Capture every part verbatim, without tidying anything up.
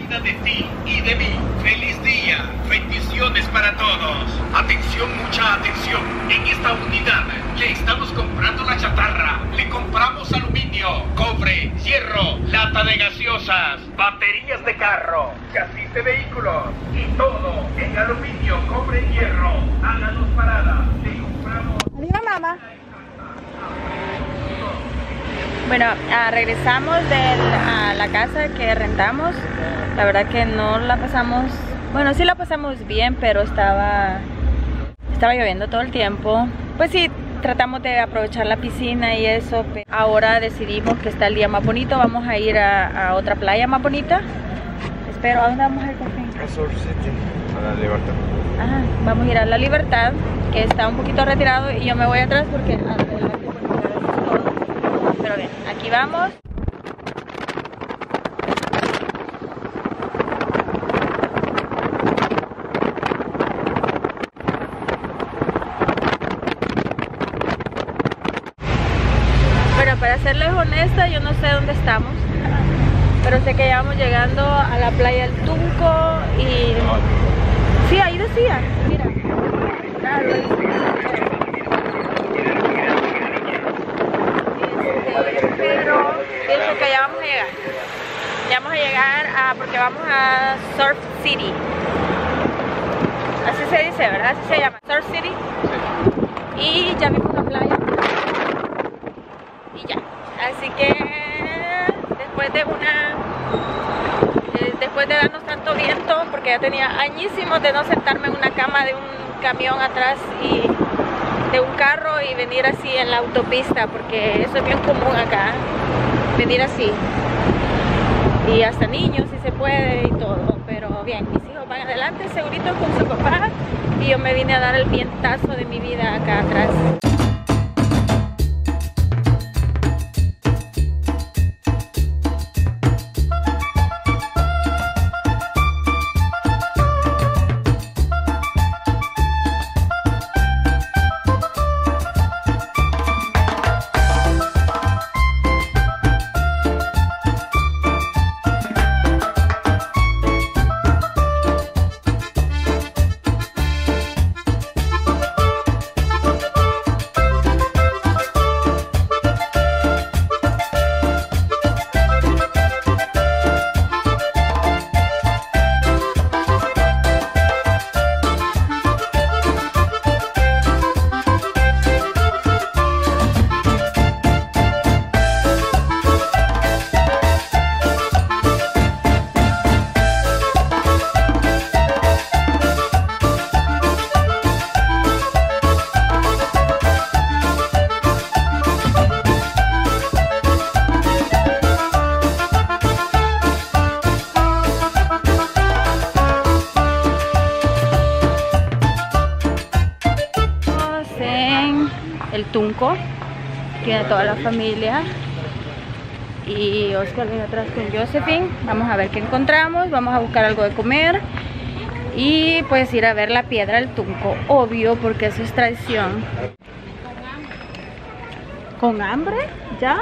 vida de ti y de mí. ¡Feliz día! Bendiciones para todos. Atención, mucha atención. En esta unidad le estamos comprando la chatarra. Le compramos aluminio, cobre, hierro, lata de gaseosas, baterías de carro, chasis de vehículos y todo en aluminio, cobre y hierro. Háganos parada. Le compramos... Adiós, mamá. Bueno, ah, regresamos de la, a la casa que rentamos. La verdad que no la pasamos, bueno, sí la pasamos bien, pero estaba estaba lloviendo todo el tiempo. Pues sí, tratamos de aprovechar la piscina y eso. Ahora decidimos que está el día más bonito. Vamos a ir a, a otra playa más bonita. Espero, ¿a dónde vamos a ir, por fin? A Surf City, a La Libertad. Ajá, vamos a ir a La Libertad, que está un poquito retirado, y yo me voy atrás porque adelante por todo. Pero bien, aquí vamos. Bueno, para serles honesta, yo no sé dónde estamos, pero sé que ya vamos llegando a la playa del Tunco y... sí, ahí decía, mira. Claro, ahí pero pienso que ya vamos a llegar. Ya vamos a llegar a, porque vamos a Surf City. Así se dice, ¿verdad? Así se llama, Surf City. Y ya vimos la playa. Y ya. Así que después de una... Eh, después de darnos tanto viento, porque ya tenía añísimos de no sentarme en una cama de un camión atrás y de un carro y venir así en la autopista, porque eso es bien común acá, venir así, y hasta niños si se puede y todo, pero bien, mis hijos van adelante seguritos con su papá y yo me vine a dar el vientazo de mi vida acá atrás. El Tunco, tiene toda la familia y Oscar viene atrás con Josephine. Vamos a ver qué encontramos, vamos a buscar algo de comer y pues ir a ver la piedra del Tunco, obvio, porque eso es tradición. ¿Con hambre? ¿Ya?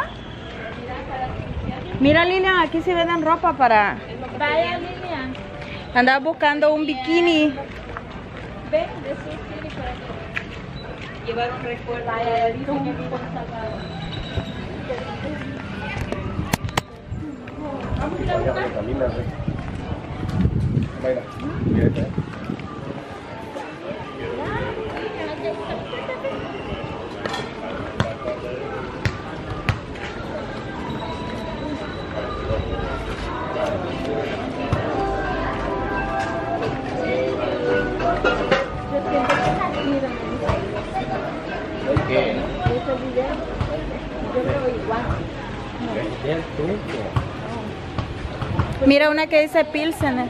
Mira, Lilian, aquí se venden ropa para... Vaya, Lilian. Andaba buscando un bikini. Ven, de su city para llevar un recuerdo. Vaya, dice que vivo salvado. Vamos a ir a buscar. Mira una que dice Pilsen.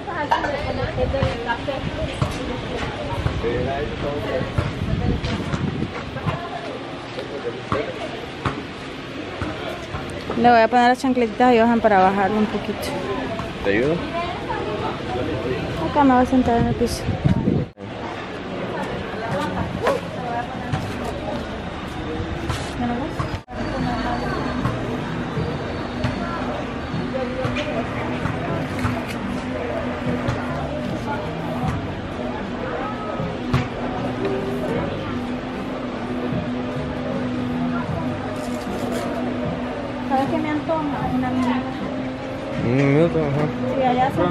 Le voy a poner las chancletitas a Johan para bajarlo un poquito. ¿Te ayudo? Acá me voy a sentar en el piso. Un minuto, ajá. Sí, allá se ve.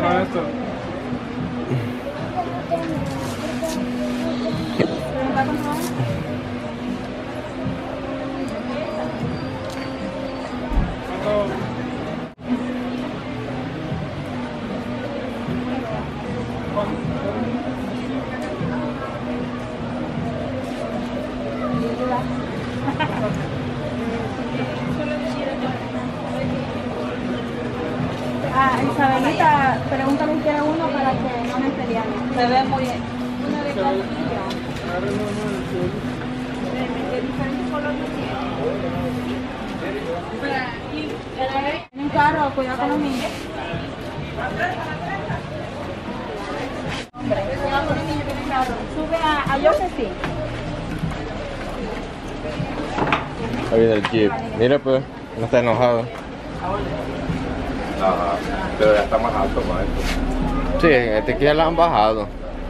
Ah, Isabelita, pregúntale si quiere uno para que no me peleamos. Se ve muy bien. Uno de castillo. De diferentes colores tiene. En un carro, cuidado con los niños. Cuidado con los niños que en el carro. Sube a, a Josephine. Ahí viene el jeep. Mira pues, no está enojado. Ajá, pero ya está más alto, maestro. Sí, este aquí ya la han bajado.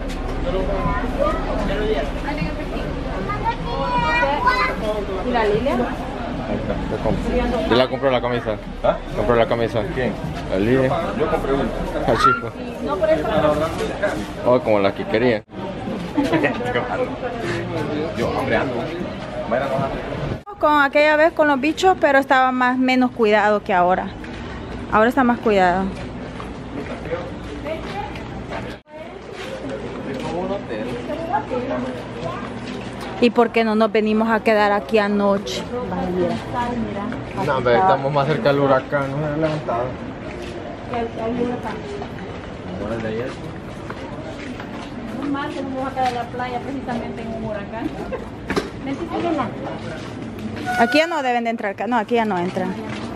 ¿Y la Lilia? Ahí está, yo compro. Yo la compré la camisa. ¿Ah? Compré la camisa. ¿Quién? La Lilia. Yo compré uno. El chico. No, por eso no. Oh, como la que quería. Yo hambreando. Vaya, no. Con aquella vez con los bichos, pero estaba más menos cuidado que ahora. Ahora está más cuidado. ¿Y por qué no nos venimos a quedar aquí anoche? No, hombre, estamos más cerca del huracán, no se han levantado. Ahora de ayer. Es más que nos vamos a quedar en la playa precisamente en un huracán. Necesitamos. Aquí ya no deben de entrar, no, aquí ya no entran.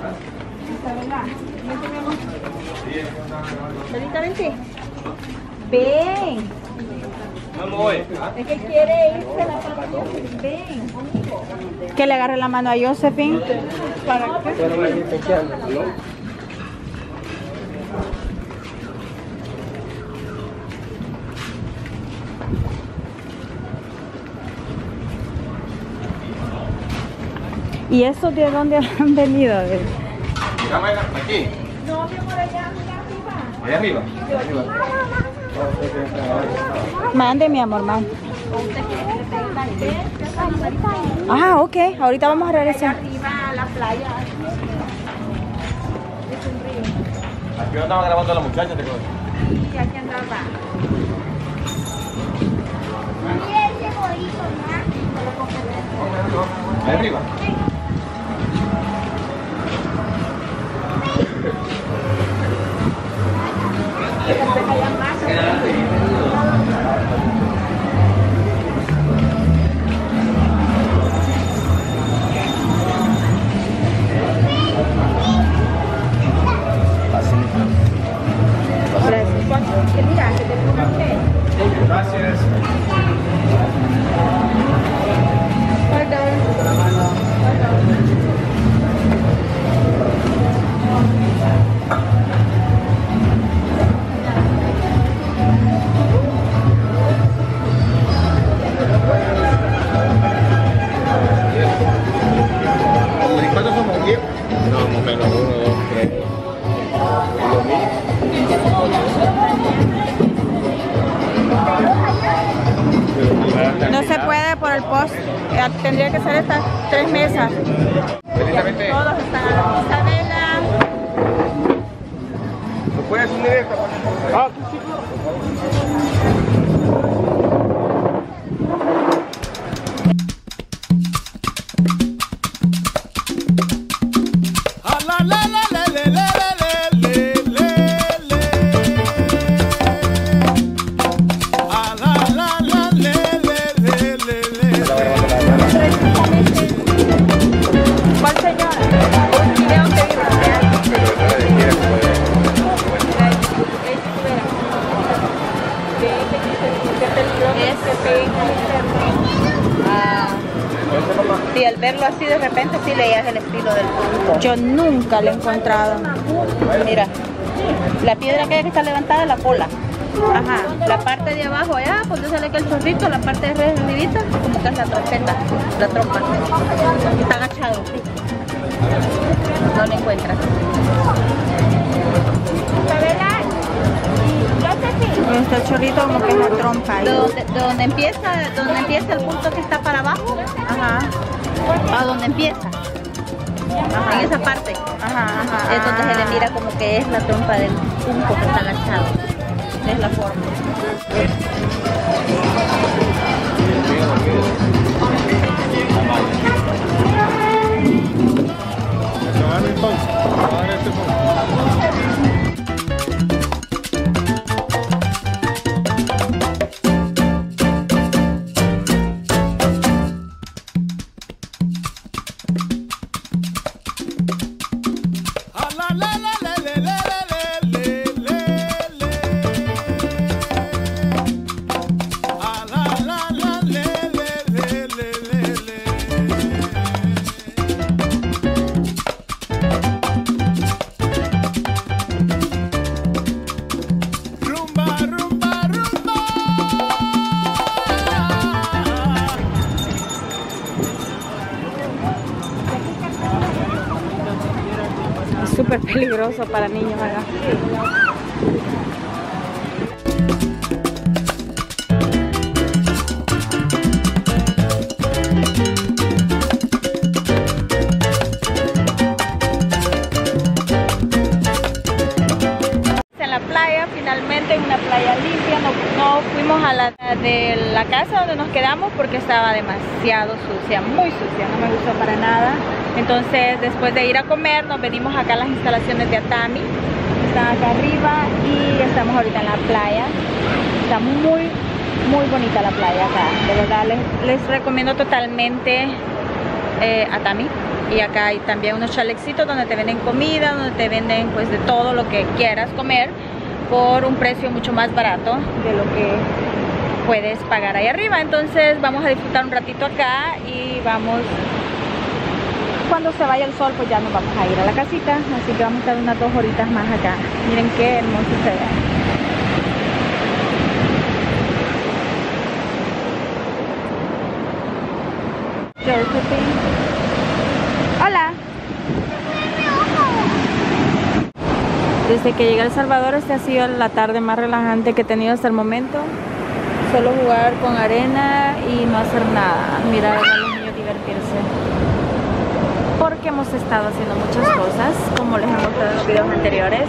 Solita, vente. Ven. Es que quiere irse a la pantalla. Ven. Que le agarre la mano a Josephine. ¿Para qué? ¿Y estos de dónde han venido? Mira, Mayra, aquí. No, mi amor, allá, allá arriba. Allá arriba. Mande, mi amor, mande. Ah, ok. Ahorita vamos a regresar. Arriba a la playa. Es un río. Aquí no estaba grabando a la muchacha, te acuerdas. Y aquí andaba. Allá arriba. Gracias. ¿Cuántos somos aquí? No, más o menos, uno, dos, tres. No se puede por el post. Eh, Tendría que ser estas tres mesas. Precisamente. Todos están a la Isabela. ¿No puedes unir esta? Ah, sí, sí. ¿Cuál señora? Un video que vi. Pero esa de quién puede. Ah, sí, al verlo así de repente sí leías el estilo del punto. Yo nunca lo he encontrado. Mira, la piedra aquella que está levantada es la cola. Ajá, la parte de abajo allá, pues donde sale que el chorrito, la parte de arribita, como que es la trompeta, la trompa. Está agachado, sí. No lo encuentras. chorrito como que es la trompa. De donde, de donde empieza, de donde empieza el punto que está para abajo, Ajá. a donde empieza, Ajá. en esa parte, Ajá, ajá. es donde se le mira como que es la trompa del punto que está agachado. Es la forma. Súper peligroso para niños acá. En la playa, finalmente en una playa limpia, no, no fuimos a la de la casa donde nos quedamos porque estaba demasiado sucia, muy sucia, no me gustó para nada. Entonces, después de ir a comer, nos venimos acá a las instalaciones de Atami. Están acá arriba y estamos ahorita en la playa. Está muy, muy bonita la playa acá. De verdad, les, les recomiendo totalmente eh, Atami. Y acá hay también unos chaleccitos donde te venden comida, donde te venden pues de todo lo que quieras comer por un precio mucho más barato de lo que puedes pagar ahí arriba. Entonces, vamos a disfrutar un ratito acá y vamos... Cuando se vaya el sol, pues ya nos vamos a ir a la casita. Así que vamos a estar unas dos horitas más acá. Miren qué hermoso se ve. Hola. Desde que llegué a El Salvador, esta ha sido la tarde más relajante que he tenido hasta el momento. Solo jugar con arena y no hacer nada. Mirar a los niños divertirse. Porque hemos estado haciendo muchas cosas, como les he mostrado en los videos anteriores.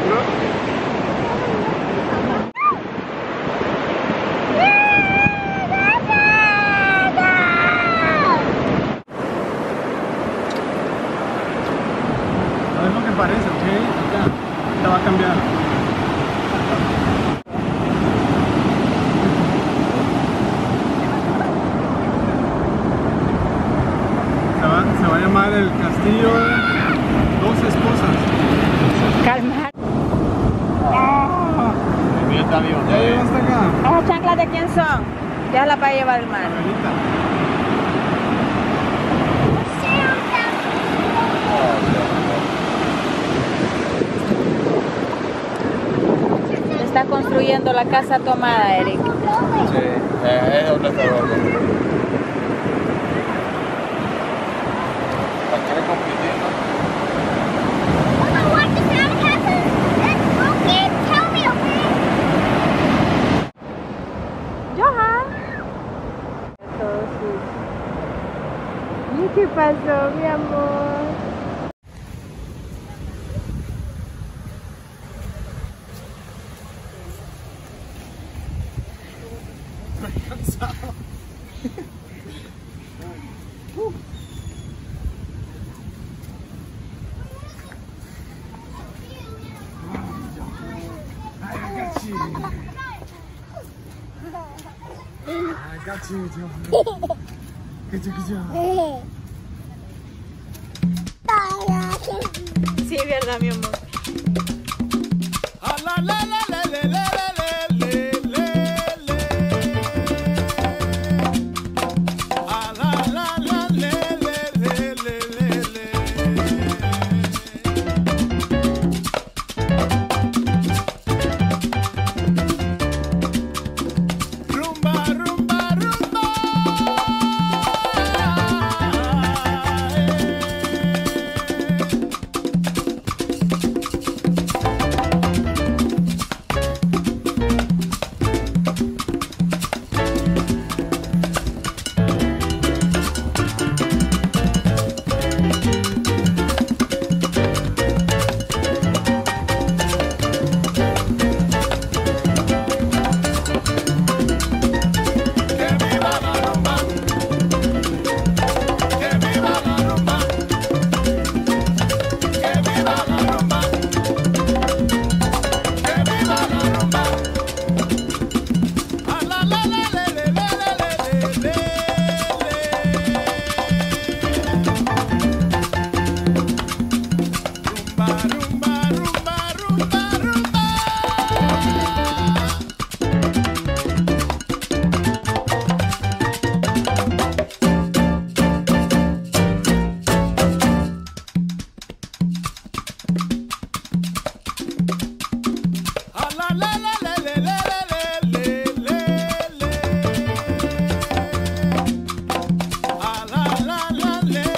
¿Sabes lo que parece? ¿Ok? Ya, te va a cambiar. Se va a llamar el castillo Dos Esposas. Calma. El mío está vivo. ¿Ya llegó hasta acá? ¿Esas chanclas de quién son? Déjala para llevar el mar. Abuelita. Está construyendo la casa tomada, Eric. Sí, es donde está el ¿Qué pasó, mi amor? Estoy cansado. I got you. I got you, Joe. Good job, good job. Sí, verdad, mi amor.